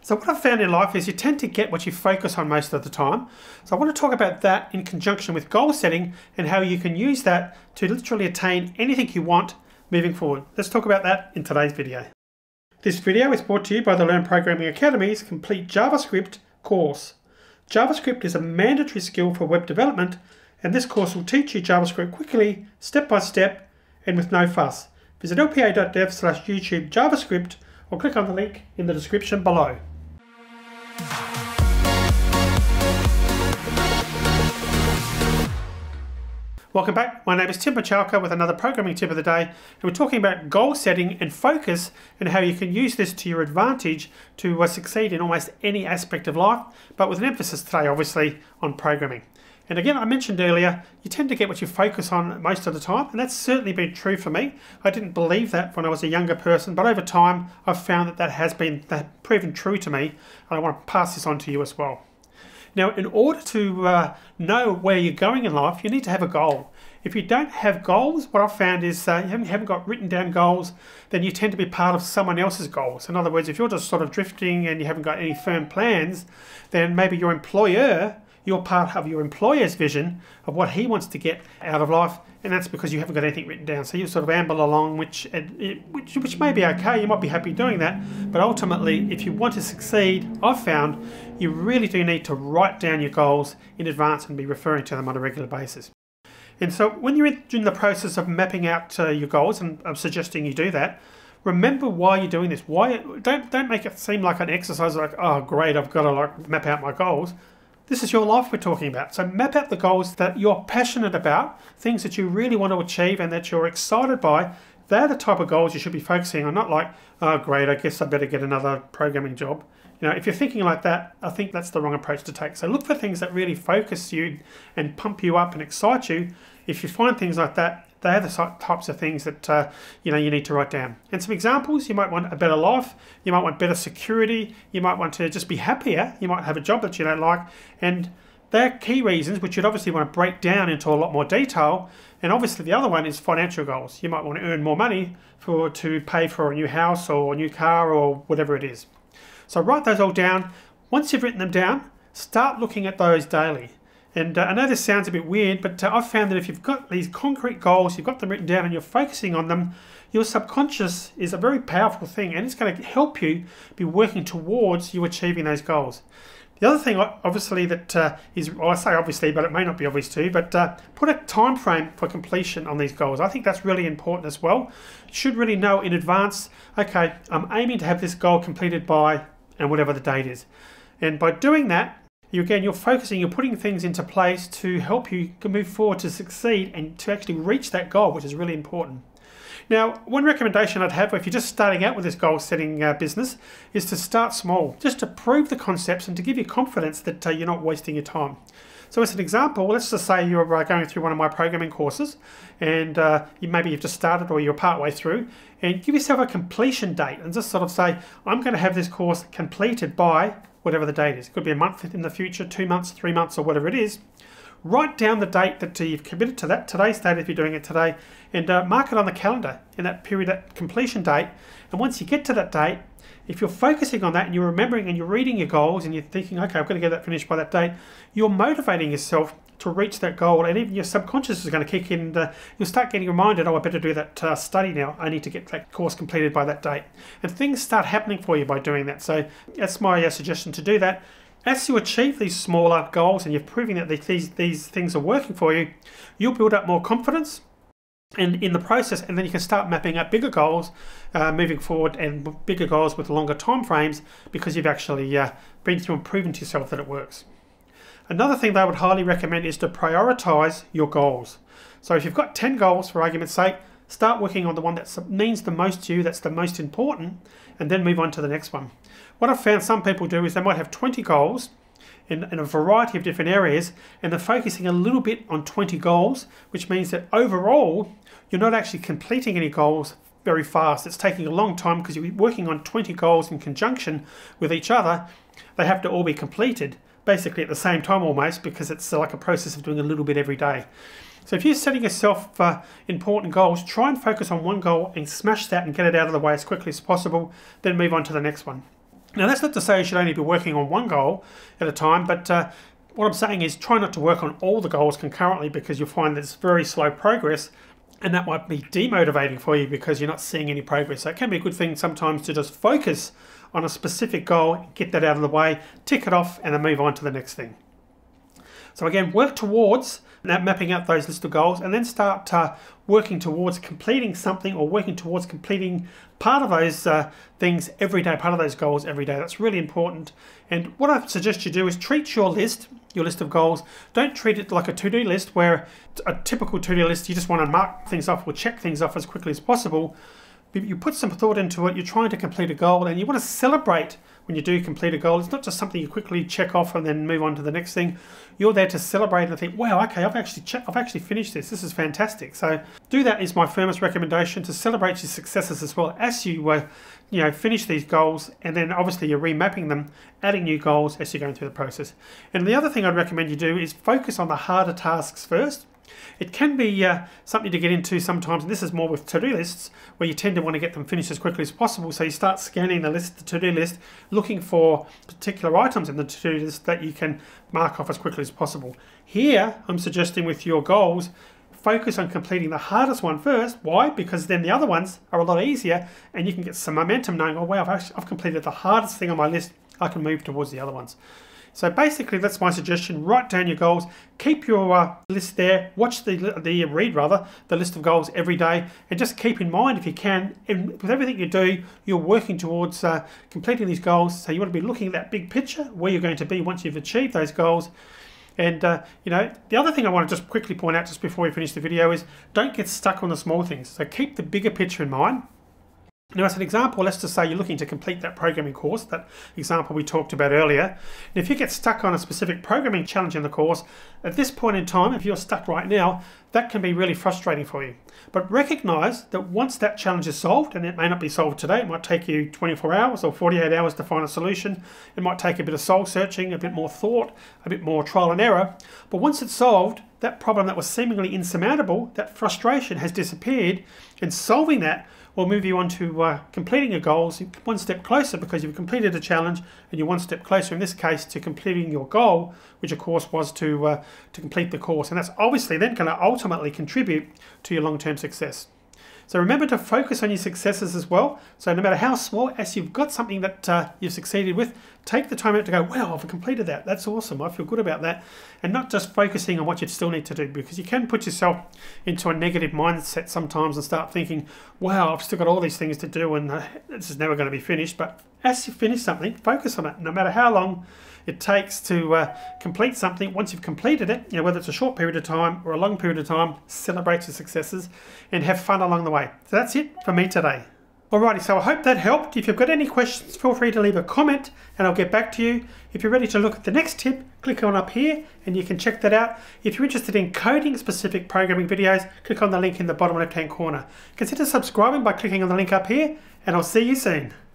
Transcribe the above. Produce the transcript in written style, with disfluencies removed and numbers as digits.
So what I've found in life is you tend to get what you focus on most of the time. So I want to talk about that in conjunction with goal setting and how you can use that to literally attain anything you want moving forward. Let's talk about that in today's video. This video is brought to you by the Learn Programming Academy's complete JavaScript course. JavaScript is a mandatory skill for web development, and this course will teach you JavaScript quickly, step by step, and with no fuss. Visit lpa.dev/YouTube JavaScript or click on the link in the description below. Welcome back. My name is Tim Buchalka with another programming tip of the day, and we're talking about goal setting and focus and how you can use this to your advantage to succeed in almost any aspect of life, but with an emphasis today obviously on programming. And again, I mentioned earlier, you tend to get what you focus on most of the time, and that's certainly been true for me. I didn't believe that when I was a younger person, but over time I've found that has proven true to me, and I want to pass this on to you as well. Now, in order to know where you're going in life, you need to have a goal. If you don't have goals, what I've found is you haven't got written down goals, then you tend to be part of someone else's goals. In other words, if you're just sort of drifting and you haven't got any firm plans, then maybe your employer, you're part of your employer's vision of what he wants to get out of life, and that's because you haven't got anything written down. So you sort of amble along, which may be okay, you might be happy doing that, but ultimately, if you want to succeed, I've found you really do need to write down your goals in advance and be referring to them on a regular basis. And so when you're in the process of mapping out your goals, and I'm suggesting you do that, remember why you're doing this. Don't make it seem like an exercise like, oh great, I've got to map out my goals. This is your life we're talking about. So map out the goals that you're passionate about, things that you really want to achieve and that you're excited by. They're the type of goals you should be focusing on, not like, oh great, I guess I better get another programming job. You know, if you're thinking like that, I think that's the wrong approach to take. So look for things that really focus you and pump you up and excite you. If you find things like that, they're the types of things that you need to write down. And some examples: you might want a better life, you might want better security, you might want to just be happier, you might have a job that you don't like, and they're key reasons which you'd obviously want to break down into a lot more detail. And obviously the other one is financial goals. You might want to earn more money to pay for a new house or a new car or whatever it is. So write those all down. Once you've written them down, start looking at those daily. And I know this sounds a bit weird, but I've found that if you've got these concrete goals, you've got them written down and you're focusing on them, your subconscious is a very powerful thing, and it's going to help you be working towards you achieving those goals. The other thing, obviously, that is, well, I say obviously, but it may not be obvious to you, but put a time frame for completion on these goals. I think that's really important as well. You should really know in advance, okay, I'm aiming to have this goal completed by, and whatever the date is. And by doing that, you're focusing, you're putting things into place to help you move forward to succeed and to actually reach that goal, which is really important. Now, one recommendation I'd have if you're just starting out with this goal setting business is to start small, just to prove the concepts and to give you confidence that you're not wasting your time. So as an example, let's just say you're going through one of my programming courses, and maybe you've just started or you're partway through, and give yourself a completion date and just sort of say, I'm going to have this course completed by whatever the date is. It could be a month in the future, 2 months, 3 months, or whatever it is. Write down the date that you've committed to that, today's date if you're doing it today, and mark it on the calendar in that period, that completion date. And once you get to that date, if you're focusing on that and you're remembering and you're reading your goals and you're thinking, okay, I've got to get that finished by that date, you're motivating yourself to reach that goal, and even your subconscious is going to kick in. You'll start getting reminded, oh, I better do that study now. I need to get that course completed by that date. And things start happening for you by doing that. So that's my suggestion, to do that. As you achieve these smaller goals and you're proving that these things are working for you, you'll build up more confidence and in the process, and then you can start mapping out bigger goals moving forward, and bigger goals with longer time frames, because you've actually been through and proven to yourself that it works. Another thing that I would highly recommend is to prioritize your goals. So if you've got 10 goals, for argument's sake, start working on the one that means the most to you, that's the most important, and then move on to the next one. What I've found some people do is they might have 20 goals in a variety of different areas, and they're focusing a little bit on 20 goals, which means that overall, you're not actually completing any goals very fast. It's taking a long time because you're working on 20 goals in conjunction with each other. They have to all be completed basically at the same time almost, because it's like a process of doing a little bit every day. So if you're setting yourself important goals, try and focus on one goal and smash that and get it out of the way as quickly as possible, then move on to the next one. Now that's not to say you should only be working on one goal at a time, but what I'm saying is try not to work on all the goals concurrently, because you'll find that it's very slow progress, and that might be demotivating for you because you're not seeing any progress. So it can be a good thing sometimes to just focus on a specific goal, get that out of the way, tick it off, and then move on to the next thing. So again, work towards mapping out those list of goals, and then start working towards completing something, or working towards completing part of those things every day, part of those goals every day. That's really important. And what I suggest you do is treat your list of goals, don't treat it like a to-do list, where a typical to-do list, you just want to mark things off or check things off as quickly as possible. You put some thought into it, you're trying to complete a goal, and you want to celebrate when you do complete a goal. It's not just something you quickly check off and then move on to the next thing. You're there to celebrate and think, wow, okay, I've actually finished this. This is fantastic. So do that is my firmest recommendation, to celebrate your successes as well as you finish these goals, and then obviously you're remapping them, adding new goals as you're going through the process. And the other thing I'd recommend you do is focus on the harder tasks first. It can be something to get into sometimes, and this is more with to-do lists, where you tend to want to get them finished as quickly as possible. So you start scanning the to-do list, looking for particular items in the to-do list that you can mark off as quickly as possible. Here, I'm suggesting with your goals, focus on completing the hardest one first. Why? Because then the other ones are a lot easier, and you can get some momentum knowing, oh wow, I've completed the hardest thing on my list, I can move towards the other ones. So basically, that's my suggestion. Write down your goals, keep your list there, watch read the list of goals every day, and just keep in mind, if you can, and with everything you do, you're working towards completing these goals. So you want to be looking at that big picture, where you're going to be once you've achieved those goals. And the other thing I want to just quickly point out just before we finish the video is, don't get stuck on the small things. So keep the bigger picture in mind. Now, as an example, let's just say you're looking to complete that programming course, that example we talked about earlier. And if you get stuck on a specific programming challenge in the course, at this point in time, if you're stuck right now, that can be really frustrating for you. But recognize that once that challenge is solved, and it may not be solved today, it might take you 24 hours or 48 hours to find a solution. It might take a bit of soul searching, a bit more thought, a bit more trial and error. But once it's solved, that problem that was seemingly insurmountable, that frustration has disappeared, and solving that will move you on to completing your goals one step closer, because you've completed a challenge, and you're one step closer in this case to completing your goal, which of course was to complete the course. And that's obviously then going to ultimately contribute to your long-term success. So remember to focus on your successes as well. So no matter how small, as you've got something that you've succeeded with, take the time out to go, wow, I've completed that. That's awesome. I feel good about that. And not just focusing on what you still need to do, because you can put yourself into a negative mindset sometimes and start thinking, wow, I've still got all these things to do and this is never going to be finished. But as you finish something, focus on it. No matter how long it takes to complete something, once you've completed it, whether it's a short period of time or a long period of time, celebrate your successes and have fun along the way. So that's it for me today. Alrighty, so I hope that helped. If you've got any questions, feel free to leave a comment and I'll get back to you. If you're ready to look at the next tip, click on up here and you can check that out. If you're interested in coding specific programming videos, click on the link in the bottom left hand corner. Consider subscribing by clicking on the link up here, and I'll see you soon.